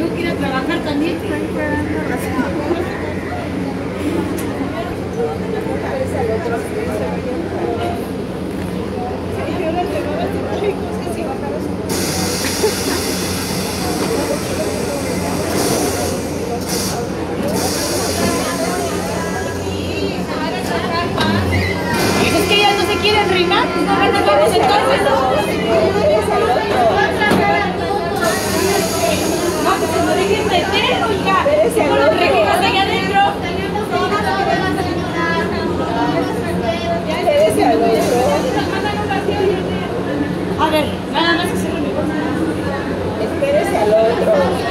tengo que ir a trabajar también. Es que ellas no se quieren reinar, no nos vamos entonces. No, pues se lo dejen meter, oiga. ¿Cómo lo regimas allá adentro? A ver, nada más que se lo mejor. Espérese al otro.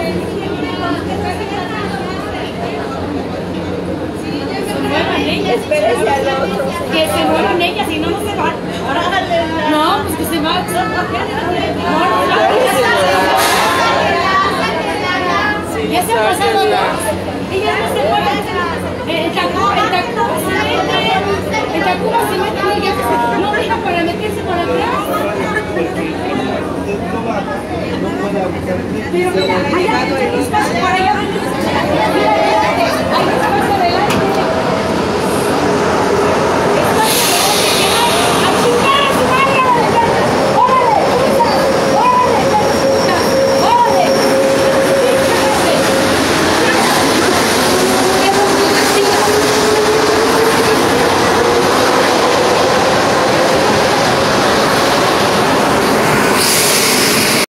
Espérese al otro. Que se muevan ellas, si no, no se van. No, pues que se van. Ya se ha pasado, ¿no? Ellas no se mueven. El Tacuba se mete, no deja para meterse por atrás. Pero mira, allá, por allá